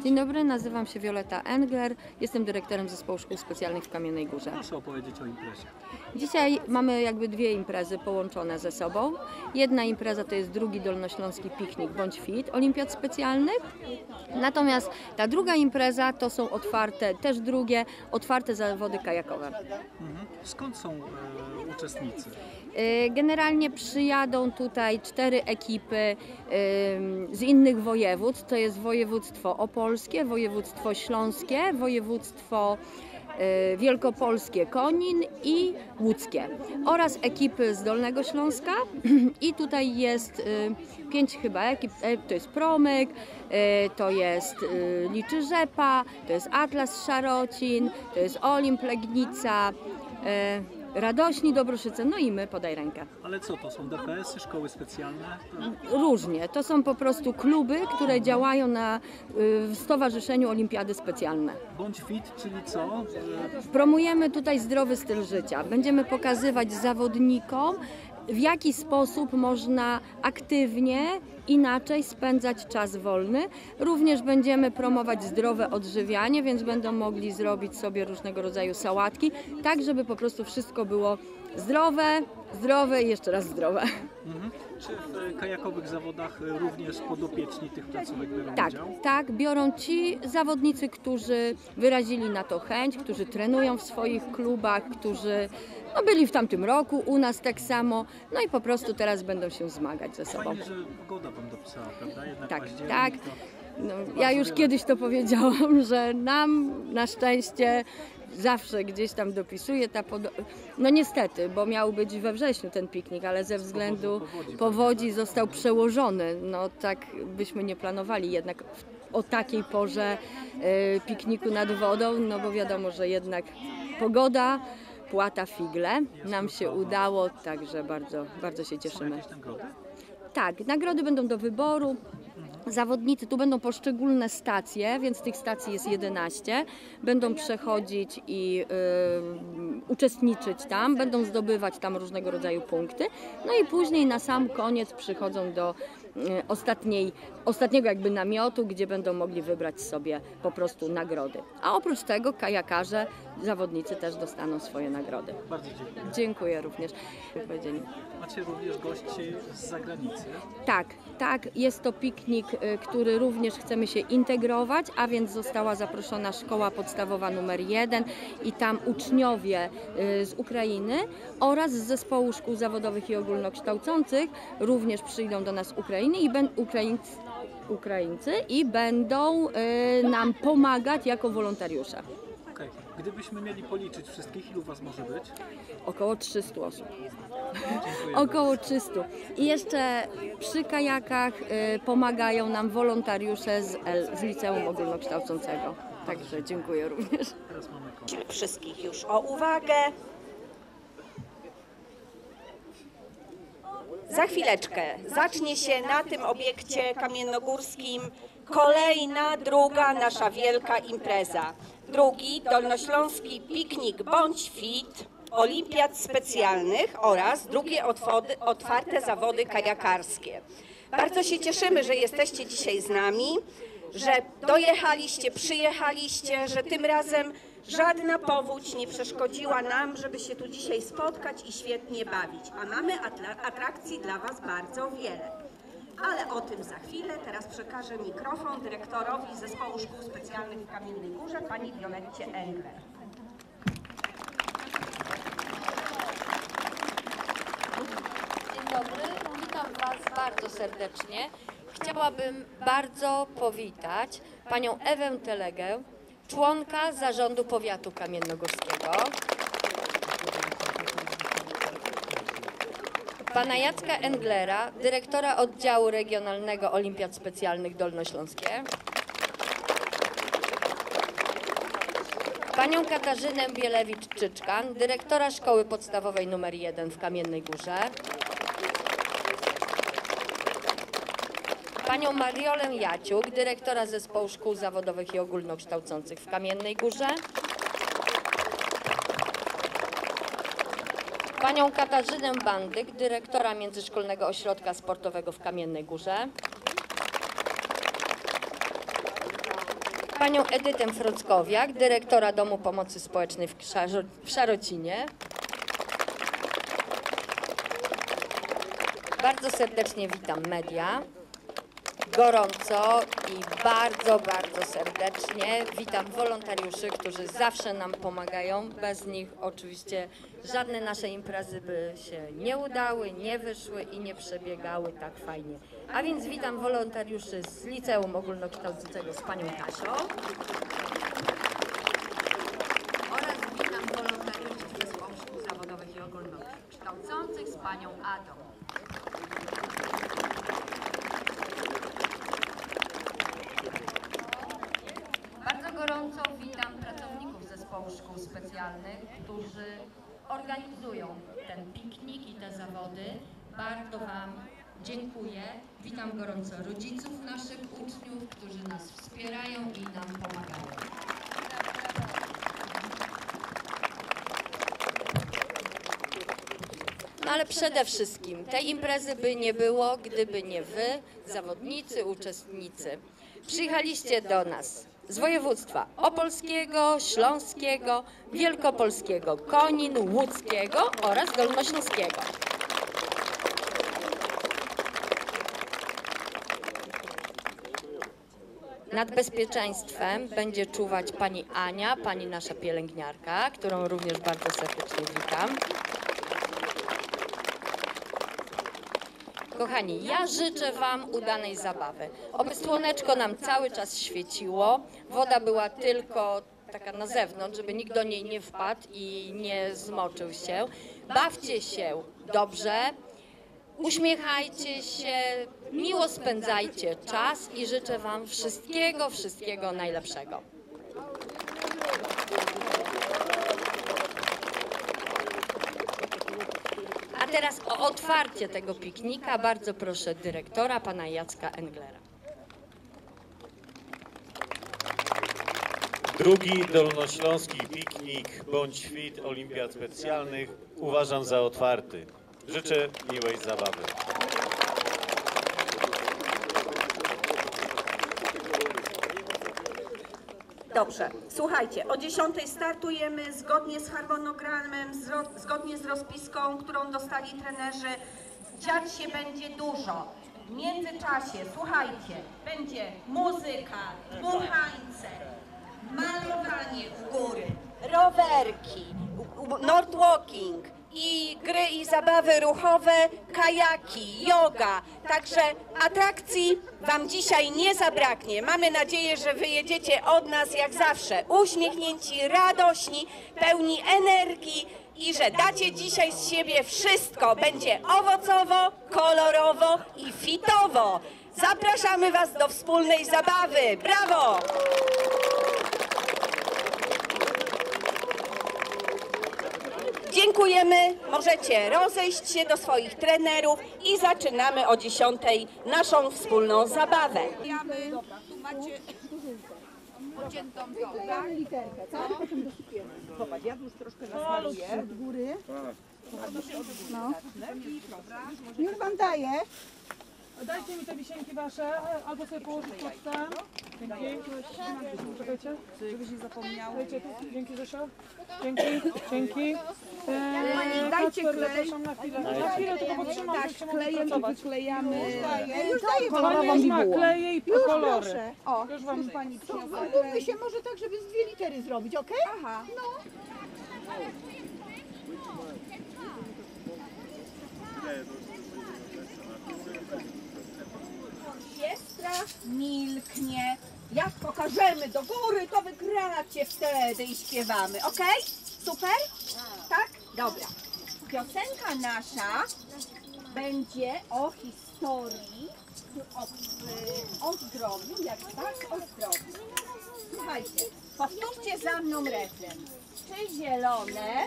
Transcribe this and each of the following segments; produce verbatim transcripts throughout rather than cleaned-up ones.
Dzień dobry, nazywam się Violeta Engler, jestem dyrektorem Zespołu Szkół Specjalnych w Kamiennej Górze. Proszę opowiedzieć o imprezie. Dzisiaj mamy jakby dwie imprezy połączone ze sobą. Jedna impreza to jest drugi Dolnośląski Piknik Bądź Fit Olimpiad Specjalnych. Natomiast ta druga impreza to są otwarte, też drugie, otwarte zawody kajakowe. Mhm. Skąd są e, uczestnicy? Generalnie przyjadą tutaj cztery ekipy z innych województw. To jest województwo opolskie, województwo śląskie, województwo wielkopolskie Konin i łódzkie oraz ekipy z Dolnego Śląska i tutaj jest pięć chyba ekip, to jest Promyk, to jest Liczy Rzepa, to jest Atlas Szarocin, to jest Olimp Legnica, Radośni, Dobroszyce, no i my, Podaj Rękę. Ale co to są? D P S-y, szkoły specjalne? Różnie. To są po prostu kluby, które działają na, w Stowarzyszeniu Olimpiady Specjalne. Bądź fit, czyli co? Promujemy tutaj zdrowy styl życia. Będziemy pokazywać zawodnikom, w jaki sposób można aktywnie, inaczej spędzać czas wolny. Również będziemy promować zdrowe odżywianie, więc będą mogli zrobić sobie różnego rodzaju sałatki, tak żeby po prostu wszystko było zdrowe, zdrowe i jeszcze raz zdrowe. Mhm. Czy w kajakowych zawodach również podopieczni tych placówek biorą Tak, udział? tak, biorą ci zawodnicy, którzy wyrazili na to chęć, którzy trenują w swoich klubach, którzy no, byli w tamtym roku, u nas tak samo, no i po prostu teraz będą się zmagać ze sobą. Fajnie, że pogoda Wam dopisała, prawda? Jednak Tak, październik, tak. to... No, ja już kiedyś to powiedziałam, że nam na szczęście zawsze gdzieś tam dopisuje ta pod... No niestety, bo miał być we wrześniu ten piknik, ale ze względu powodzi, powodzi został przełożony. No tak byśmy nie planowali jednak o takiej porze y, pikniku nad wodą, no bo wiadomo, że jednak pogoda płata figle. Nam się udało, także bardzo, bardzo się Są cieszymy. jakieś nagrody? Tak, nagrody będą do wyboru. Zawodnicy, tu będą poszczególne stacje, więc tych stacji jest jedenaście. Będą przechodzić i y, uczestniczyć tam, będą zdobywać tam różnego rodzaju punkty. No i później na sam koniec przychodzą do y, ostatniej, ostatniego jakby namiotu, gdzie będą mogli wybrać sobie po prostu nagrody. A oprócz tego kajakarze, zawodnicy też dostaną swoje nagrody. Bardzo dziękuję. Dziękuję również. Macie również gości z zagranicy. Tak, tak, jest to piknik, który również chcemy się integrować, a więc została zaproszona szkoła podstawowa numer jeden i tam uczniowie z Ukrainy oraz z zespołu szkół zawodowych i ogólnokształcących również przyjdą do nas Ukrainy i ben, Ukraińcy, Ukraińcy i będą y, nam pomagać jako wolontariusze. Okay. Gdybyśmy mieli policzyć wszystkich, ilu Was może być? Około trzystu osób. Dziękuję. Około trzystu. I jeszcze przy kajakach y, pomagają nam wolontariusze z, L, z Liceum Ogólnokształcącego. Także dziękuję również. Teraz mamy koło. Prosimy wszystkich już o uwagę. Za chwileczkę zacznie się na tym obiekcie kamiennogórskim kolejna, druga nasza wielka impreza. Drugi Dolnośląski Piknik Bądź Fit Olimpiad Specjalnych oraz drugie otwarte zawody kajakarskie. Bardzo się cieszymy, że jesteście dzisiaj z nami, że dojechaliście, przyjechaliście, że tym razem żadna powódź nie przeszkodziła nam, żeby się tu dzisiaj spotkać i świetnie bawić. A mamy atrakcji dla Was bardzo wiele. Ale o tym za chwilę. Teraz przekażę mikrofon dyrektorowi Zespołu Szkół Specjalnych w Kamiennej Górze, pani Violetcie Engler. Dzień dobry, witam Was bardzo serdecznie. Chciałabym bardzo powitać panią Ewę Telegę, członka Zarządu Powiatu Kamiennogórskiego, pana Jacka Englera, dyrektora Oddziału Regionalnego Olimpiad Specjalnych Dolnośląskie, panią Katarzynę Bielewicz-Czyczkan, dyrektora Szkoły Podstawowej numer jeden w Kamiennej Górze, panią Mariolę Jaciuk, dyrektora Zespołu Szkół Zawodowych i Ogólnokształcących w Kamiennej Górze, panią Katarzynę Bandyk, dyrektora Międzyszkolnego Ośrodka Sportowego w Kamiennej Górze, panią Edytę Frockowiak, dyrektora Domu Pomocy Społecznej w, Szaro- w Szarocinie. Bardzo serdecznie witam media. Gorąco i bardzo, bardzo serdecznie witam wolontariuszy, którzy zawsze nam pomagają. Bez nich oczywiście żadne nasze imprezy by się nie udały, nie wyszły i nie przebiegały tak fajnie. A więc witam wolontariuszy z Liceum Ogólnokształcącego z panią Kasią oraz witam wolontariuszy z Zespołu Szkół Zawodowych i Ogólnokształcących z panią Adą. Bardzo gorąco witam pracowników Zespołu Szkół Specjalnych, którzy organizują ten piknik i te zawody. Bardzo Wam dziękuję. Witam gorąco rodziców naszych uczniów, którzy nas wspierają i nam pomagają. No ale przede wszystkim tej imprezy by nie było, gdyby nie Wy, zawodnicy, uczestnicy. Przyjechaliście do nas z województwa opolskiego, śląskiego, wielkopolskiego, Konin, łódzkiego oraz dolnośląskiego. Nad bezpieczeństwem będzie czuwać pani Ania, pani nasza pielęgniarka, którą również bardzo serdecznie witam. Kochani, ja życzę Wam udanej zabawy. Oby słoneczko nam cały czas świeciło, woda była tylko taka na zewnątrz, żeby nikt do niej nie wpadł i nie zmoczył się. Bawcie się dobrze, uśmiechajcie się, miło spędzajcie czas i życzę Wam wszystkiego, wszystkiego najlepszego. A teraz o otwarcie tego piknika bardzo proszę dyrektora, pana Jacka Englera. Drugi dolnośląski piknik bądź fit olimpiad specjalnych uważam za otwarty. Życzę miłej zabawy. Dobrze, słuchajcie, o dziesiątej startujemy zgodnie z harmonogramem, zro- zgodnie z rozpiską, którą dostali trenerzy. Dziać się będzie dużo. W międzyczasie, słuchajcie, będzie muzyka, dmuchańce, malowanie w góry, rowerki, nordwalking i gry i zabawy ruchowe, kajaki, yoga. Także atrakcji Wam dzisiaj nie zabraknie. Mamy nadzieję, że wyjedziecie od nas jak zawsze uśmiechnięci, radośni, pełni energii i że dacie dzisiaj z siebie wszystko. Będzie owocowo, kolorowo i fitowo. Zapraszamy Was do wspólnej zabawy. Brawo! Dziękujemy, możecie rozejść się do swoich trenerów i zaczynamy o dziesiątej naszą wspólną zabawę. Tu macie pociętą tą, tak? Literkę, co? Potem dosypiemy. Zobacz, ja tu już troszkę nasmaruję od góry. No. Już Wam daję. Dajcie mi te wisienki wasze, albo sobie położyć pod stan. Dzięki. Czekajcie, żebyś nie zapomniał. Dajcie tu. Dzięki Zosiu. Dzięki, dzięki. Eee, Dajcie Kacper, klej. zapraszam na chwilę. Na chwilę tylko potrzymam, Tak, żebyście mogli klejem i pracować. wyklejamy. daję. Już daję Pani Wam już ma bibułę. kleje i Już kolory. proszę. O, Już wam Pani przyniosła. Umówmy się może tak, żeby z dwie litery zrobić, okej? Aha. No. Siestra milknie. Jak pokażemy do góry, to wygracie wtedy i śpiewamy, okej? Super? Tak? Dobra. Piosenka nasza będzie o historii, o, y, o zdrowiu, jak tak, o zdrowiu. Słuchajcie, powtórzcie za mną refren. Czy zielone,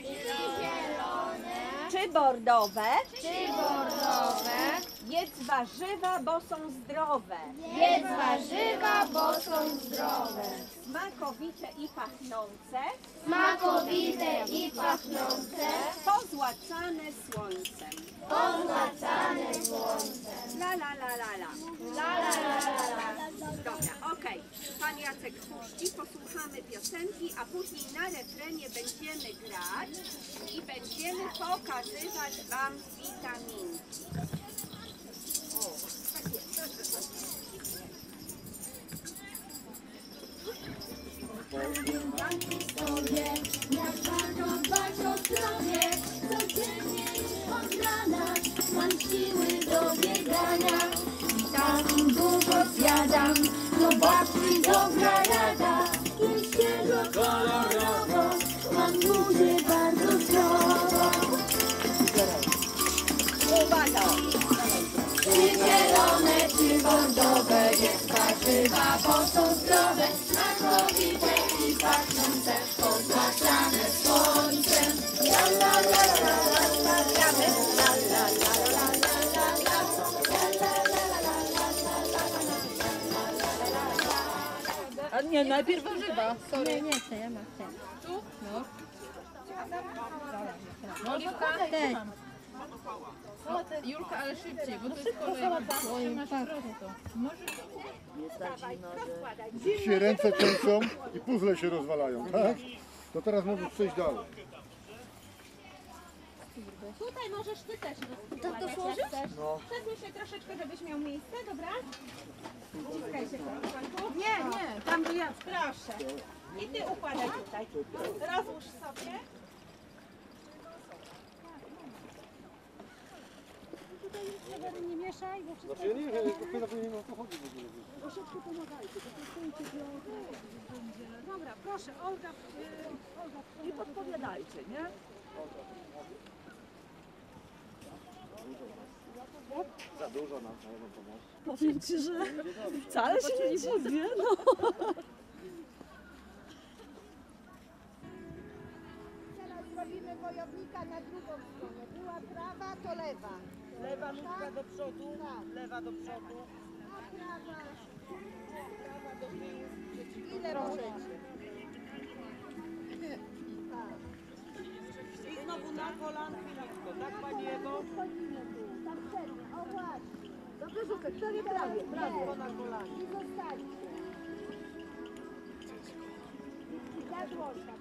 czy bordowe, Czy bordowe, jedz warzywa, bo są zdrowe, jedz warzywa, bo są zdrowe, smakowite i pachnące, smakowite i pachnące, pozłacane słońcem. pozłacane słońcem. La la la la la. La la la la la. Dobra, okej. Pan Jacek a później na refrenie będziemy grać i będziemy pokazywać Wam witaminki. Powiem wam historię, jak warto dbać o zdrowie. Codziennie już od rana mam siły do biegania. Witamin dużo zjadam, do babci dobra rada. Jest świeżo kolorowo, mam buzię bardzo zdrowo. Uwaga! Czy zielone, czy bordowe, jest warzywa, bo są zdrowe, smakowite i pachnące, pozłacane słońcem. La la la la la la la la la la la la. A nie, najpierw warzywa. Nie, nie chcę, ja mam chcę. No, Oliwka? Też. Julka, ale szybciej, bo to jest kolejna. Trzymasz prosto. Dziś się ręce częszą i puzzle się rozwalają, tak? To teraz możesz przejść dalej. Tutaj możesz ty też rozkładać, jak chcesz. Przesuń się troszeczkę, żebyś miał miejsce, dobra? Wciskaj się koleżanku. Nie, nie, tam gdzie ja. Proszę. I ty układaj tutaj. Rozłóż sobie. Nie mieszaj, bo wszystko... Znaczy ja nie wiem, ja nie wiem o co chodzi w ogóle. Troszeczkę pomagajcie, to postępujcie do... Dobra, proszę, Olga, yy, Olga, I podpowiadajcie, nie? Za dużo nam trzeba pomóc. Powiem ci, że wcale się nie dziwię, no. Teraz zrobimy wojownika na drugą stronę. Była prawa, to lewa. Lewa nóżka do przodu, lewa do przodu. A prawa, prawa do tyłu. Ile możecie? I znowu na kolanki nisko, tak Pani Ewo? Tam przednie, o właśnie. Dobrze, Żółtek, prawie, prawie, prawie. Na kolanie. I zostali. Za dłożka.